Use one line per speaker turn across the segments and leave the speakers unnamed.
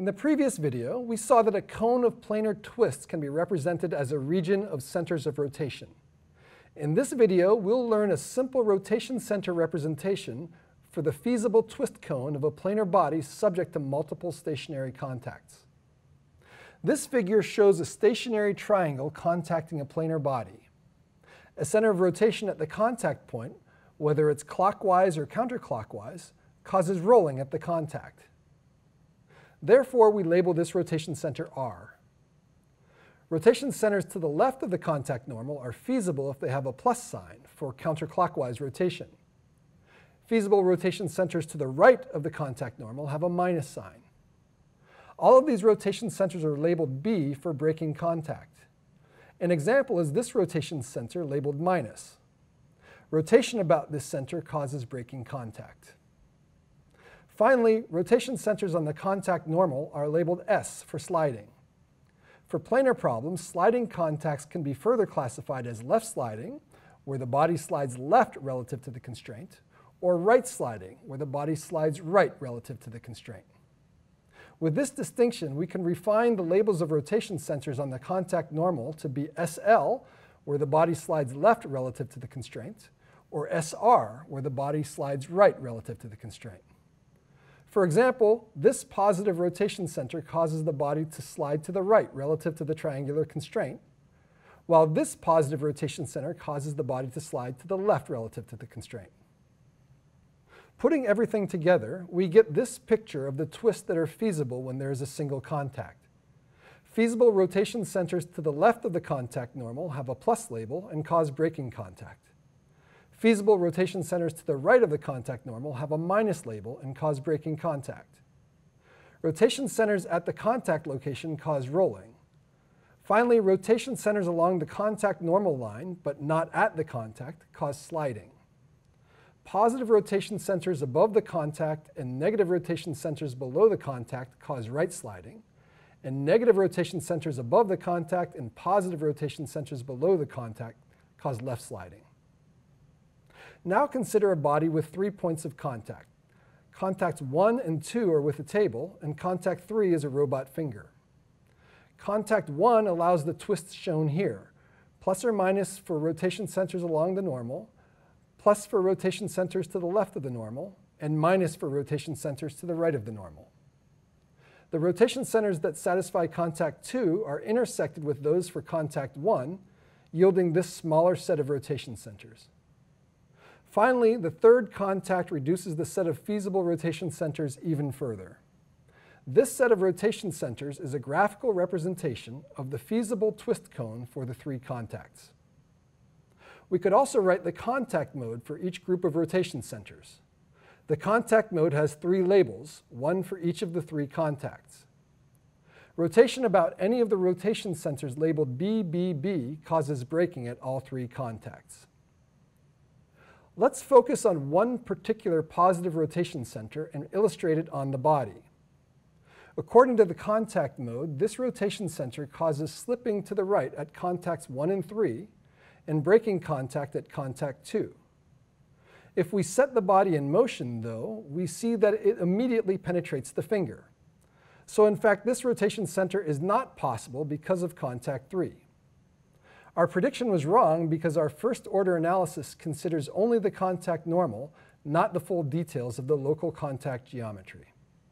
In the previous video, we saw that a cone of planar twists can be represented as a region of centers of rotation. In this video, we'll learn a simple rotation center representation for the feasible twist cone of a planar body subject to multiple stationary contacts. This figure shows a stationary triangle contacting a planar body. A center of rotation at the contact point, whether it's clockwise or counterclockwise, causes rolling at the contact. Therefore, we label this rotation center R. Rotation centers to the left of the contact normal are feasible if they have a plus sign for counterclockwise rotation. Feasible rotation centers to the right of the contact normal have a minus sign. All of these rotation centers are labeled B for breaking contact. An example is this rotation center labeled minus. Rotation about this center causes breaking contact. Finally, rotation centers on the contact normal are labeled S for sliding. For planar problems, sliding contacts can be further classified as left sliding, where the body slides left relative to the constraint, or right sliding, where the body slides right relative to the constraint. With this distinction, we can refine the labels of rotation centers on the contact normal to be SL, where the body slides left relative to the constraint, or SR, where the body slides right relative to the constraint. For example, this positive rotation center causes the body to slide to the right relative to the triangular constraint, while this positive rotation center causes the body to slide to the left relative to the constraint. Putting everything together, we get this picture of the twists that are feasible when there is a single contact. Feasible rotation centers to the left of the contact normal have a plus label and cause breaking contact. Feasible rotation centers to the right of the contact normal have a minus label and cause breaking contact. Rotation centers at the contact location cause rolling. Finally, rotation centers along the contact normal line, but not at the contact, cause sliding. Positive rotation centers above the contact and negative rotation centers below the contact cause right sliding, and negative rotation centers above the contact and positive rotation centers below the contact cause left sliding. Now consider a body with 3 points of contact. Contacts 1 and 2 are with a table, and contact 3 is a robot finger. Contact 1 allows the twists shown here, plus or minus for rotation centers along the normal, plus for rotation centers to the left of the normal, and minus for rotation centers to the right of the normal. The rotation centers that satisfy contact 2 are intersected with those for contact 1, yielding this smaller set of rotation centers. Finally, the third contact reduces the set of feasible rotation centers even further. This set of rotation centers is a graphical representation of the feasible twist cone for the 3 contacts. We could also write the contact mode for each group of rotation centers. The contact mode has 3 labels, one for each of the 3 contacts. Rotation about any of the rotation centers labeled BBB causes breaking at all 3 contacts. Let's focus on one particular positive rotation center and illustrate it on the body. According to the contact mode, this rotation center causes slipping to the right at contacts 1 and 3 and breaking contact at contact 2. If we set the body in motion, though, we see that it immediately penetrates the finger. So in fact, this rotation center is not possible because of contact 3. Our prediction was wrong because our first-order analysis considers only the contact normal, not the full details of the local contact geometry.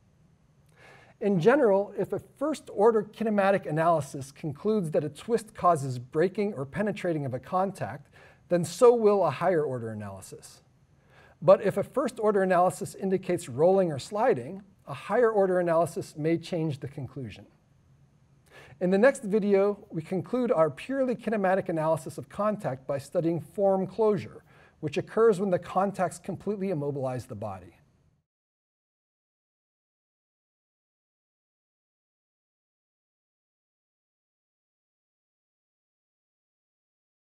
In general, if a first-order kinematic analysis concludes that a twist causes breaking or penetrating of a contact, then so will a higher-order analysis. But if a first-order analysis indicates rolling or sliding, a higher-order analysis may change the conclusion. In the next video, we conclude our purely kinematic analysis of contact by studying form closure, which occurs when the contacts completely immobilize the body.